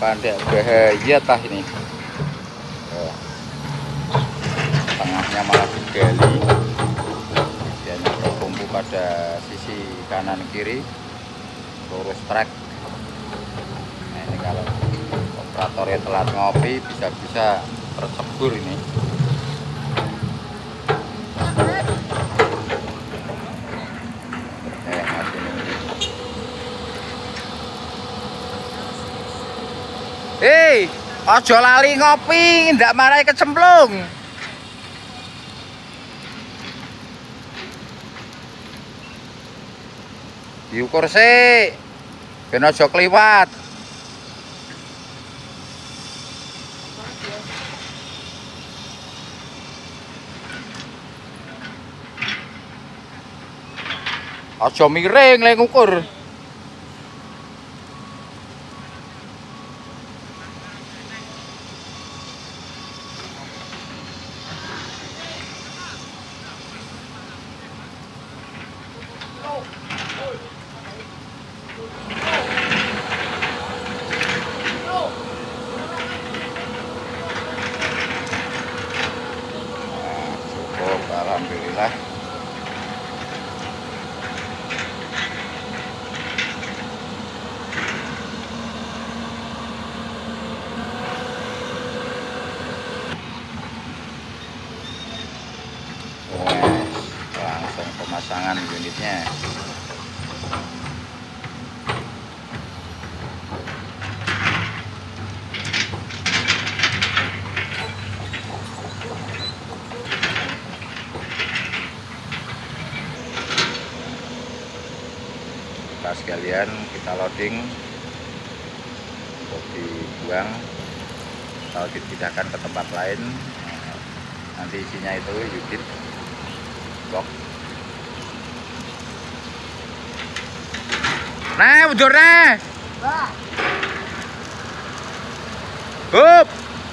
Pandai bahaya tah ini. Tengahnya malah digali. Biasanya tertumpu pada sisi kanan kiri. Lurus trek. Nah, ini kalau operatornya telat ngopi bisa-bisa tercebur ini. Hei, ojo lali ngopi, ndak marai kecemplung. Diukur sih, ben ojo kliwat. Ojo miring lek ngukur. Cukup, alhamdulillah. Langsung pemasangan unitnya. Kita sekalian kita loading untuk dibuang atau dipindahkan ke tempat lain. Nanti isinya itu unit box. Nah, mundur nah. Hup.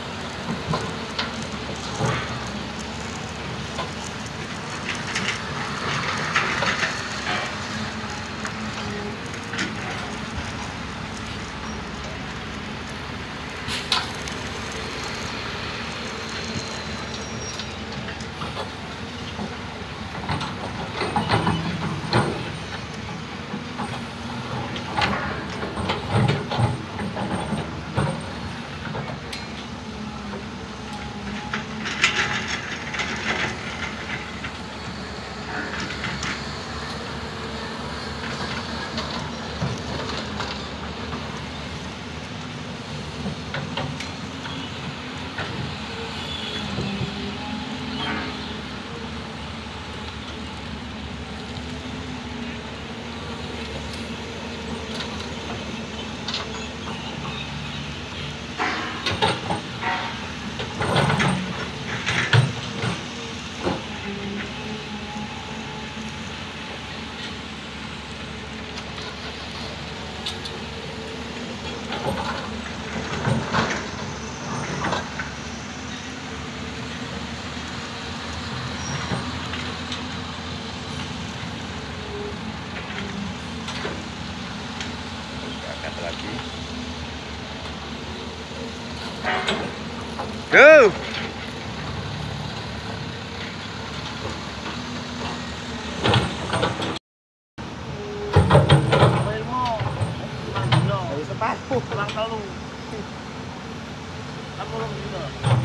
Lagi. Go. Sepatu, lang telu. Kan belum